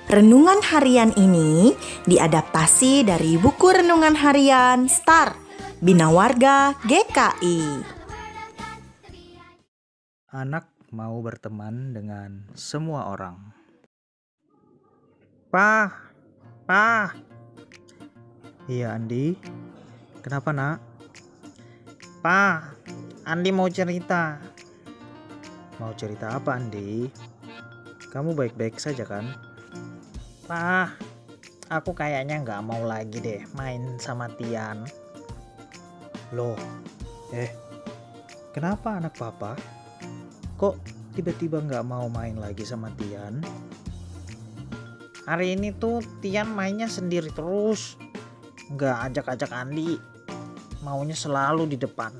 Renungan harian ini diadaptasi dari buku renungan harian Star Bina Warga GKI. Anak mau berteman dengan semua orang. Pak. Iya, Andi. Kenapa, Nak? Pak, Andi mau cerita. Mau cerita apa, Andi? Kamu baik-baik saja kan? Pak, aku kayaknya nggak mau lagi deh main sama Tian. Loh, kenapa anak papa? Kok tiba-tiba nggak mau main lagi sama Tian? Hari ini tuh Tian mainnya sendiri terus. Nggak ajak-ajak Andi. Maunya selalu di depan.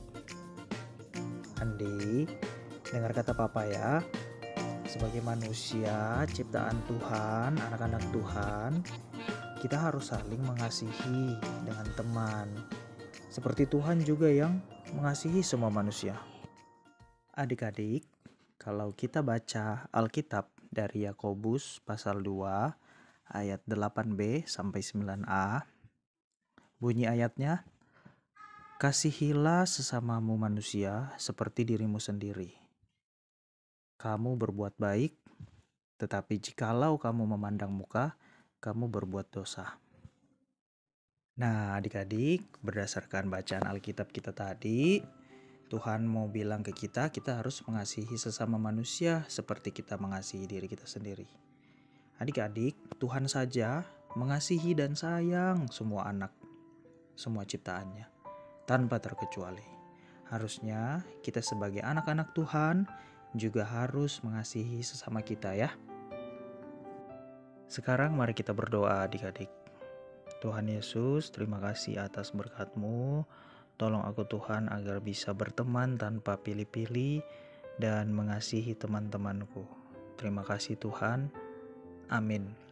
Andi, dengar kata papa ya. Sebagai manusia, ciptaan Tuhan, anak-anak Tuhan, kita harus saling mengasihi dengan teman. Seperti Tuhan juga yang mengasihi semua manusia. Adik-adik, kalau kita baca Alkitab dari Yakobus pasal 2 ayat 8b sampai 9a, bunyi ayatnya, "Kasihilah sesamamu manusia seperti dirimu sendiri. Kamu berbuat baik, tetapi jikalau kamu memandang muka, kamu berbuat dosa." Nah, adik-adik, berdasarkan bacaan Alkitab kita tadi, Tuhan mau bilang ke kita harus mengasihi sesama manusia seperti kita mengasihi diri kita sendiri. Adik-adik, Tuhan saja mengasihi dan sayang semua anak, semua ciptaannya, tanpa terkecuali. Harusnya kita sebagai anak-anak Tuhan juga harus mengasihi sesama kita ya. Sekarang mari kita berdoa adik-adik. Tuhan Yesus, terima kasih atas berkat-Mu. Tolong aku Tuhan agar bisa berteman tanpa pilih-pilih dan mengasihi teman-temanku. Terima kasih Tuhan. Amin.